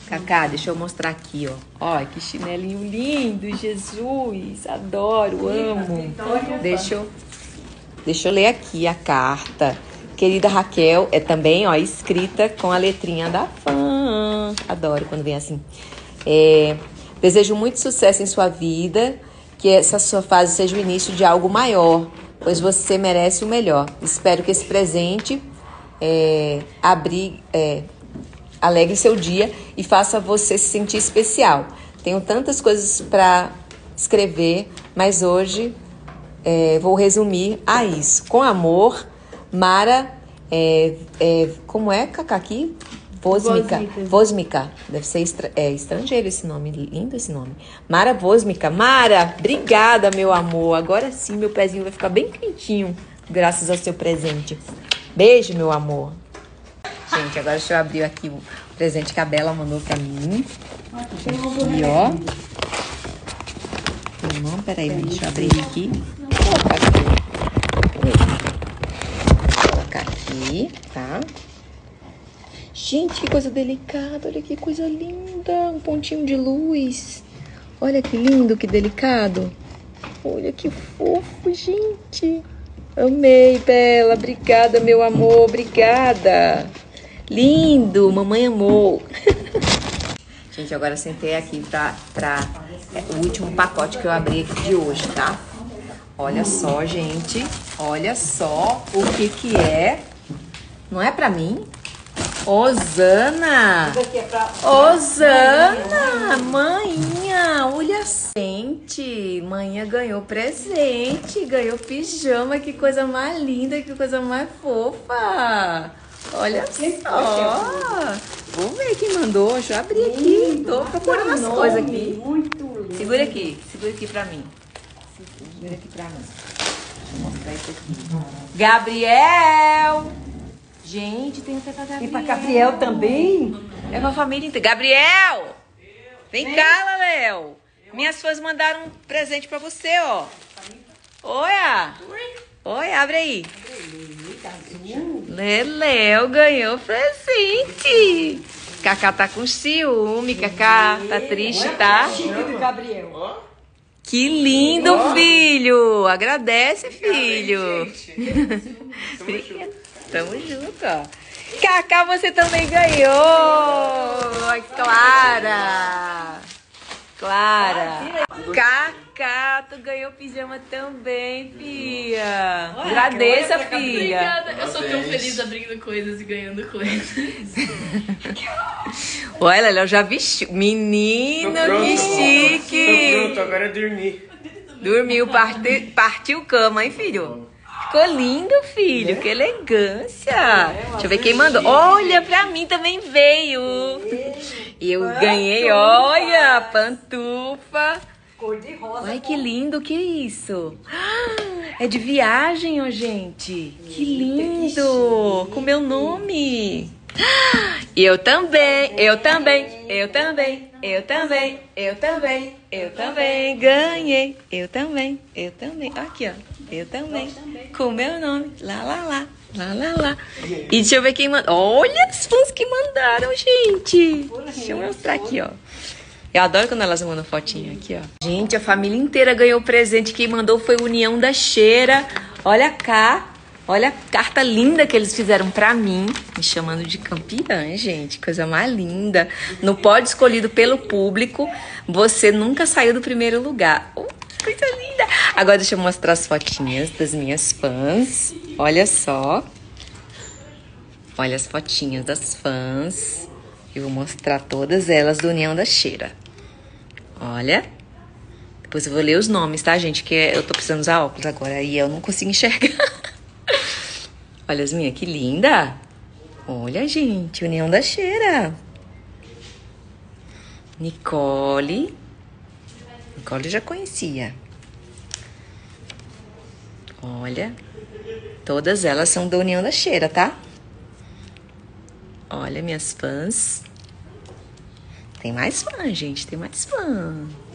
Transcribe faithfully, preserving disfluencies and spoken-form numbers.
Cacá, deixa eu mostrar aqui, ó. Ó, que chinelinho lindo, Jesus. Adoro, amo. Deixa eu, deixa eu ler aqui a carta. Querida Raquel, é também, ó, escrita com a letrinha da fã. Adoro quando vem assim. É, desejo muito sucesso em sua vida, que essa sua fase seja o início de algo maior, pois você merece o melhor. Espero que esse presente é, abri, é, alegre seu dia e faça você se sentir especial. Tenho tantas coisas para escrever, mas hoje é, vou resumir a isso. Com amor, Mara, é, é, como é, Cacá, aqui? Vosmica. Vosmica. Deve ser estra, é, estrangeiro esse nome, lindo esse nome. Mara Vosmica. Mara, obrigada, meu amor. Agora sim, meu pezinho vai ficar bem quentinho, graças ao seu presente. Beijo, meu amor. Gente, agora deixa eu abrir aqui o presente que a Bela mandou pra mim. Aqui, ó. Não, peraí, deixa eu abrir aqui. Vou colocar aqui, tá? Gente, que coisa delicada. Olha que coisa linda. Um pontinho de luz. Olha que lindo, que delicado. Olha que fofo, gente. Amei, Bela. Obrigada, meu amor. Obrigada. Lindo. Mamãe amou. Gente, agora eu sentei aqui pra, pra é, o último pacote que eu abri aqui de hoje, tá? Olha só, gente. Olha só o que que é. Não é pra mim? Osana! Osana! Manhinha! Olha, gente! Manhinha ganhou presente, ganhou pijama, que coisa mais linda, que coisa mais fofa! Olha só! Vou ver quem mandou, deixa eu abrir aqui. Tô procurando as coisas aqui. Segura aqui, segura aqui pra mim. Segura aqui pra mim. Deixa eu mostrar isso aqui. Gabriel! Gente, tem até pra Gabriel. E pra Gabriel também? É pra família inteira. Gabriel! Vem cá, Léo. Minhas fãs mandaram um presente pra você, ó. Olha! Oi, abre aí. Leléo ganhou presente. Cacá tá com ciúme, Cacá tá triste, tá? Que lindo, filho. Agradece, filho. Tamo junto, ó. Cacá, você também ganhou. Ai, Clara. Clara. Cacá, tu ganhou pijama também, filha. Agradeça, filha. Obrigada. Eu sou tão feliz abrindo coisas e ganhando coisas. Olha, ela já vestiu. Menino, que chique. Tô pronto, agora é dormir. Dormiu, partiu, partiu cama, hein, filho? Ficou lindo, filho. Que elegância. Deixa eu ver quem mandou. Olha, pra mim também veio. E eu ganhei, olha, pantufa. Cor de rosa. Ai, que lindo, que isso? É de viagem, ó, gente. Que lindo. Com meu nome. E eu também, eu também, eu também, eu também, eu também, eu também ganhei. Eu também, eu também. Aqui, ó. Eu também. Com meu nome. Lá, lá, lá. Lá, lá, lá. E deixa eu ver quem mandou. Olha os fãs que mandaram, gente. Deixa eu mostrar aqui, ó. Eu adoro quando elas mandam fotinho aqui, ó. Gente, a família inteira ganhou presente. Quem mandou foi União da Cheira. Olha cá. Olha a carta linda que eles fizeram pra mim. Me chamando de campeã, gente. Coisa mais linda. No pódio escolhido pelo público, você nunca saiu do primeiro lugar. Oh, coisa linda. Agora deixa eu mostrar as fotinhas das minhas fãs. Olha só. Olha as fotinhas das fãs. Eu vou mostrar todas elas do União da Cheira. Olha. Depois eu vou ler os nomes, tá, gente? Que eu tô precisando usar óculos agora e eu não consigo enxergar. Olha as minhas, que linda. Olha, gente, União da Cheira. Nicole. Nicole eu já conhecia. Olha. Todas elas são da União da Cheira, tá? Olha, minhas fãs. Tem mais fã, gente. Tem mais fã.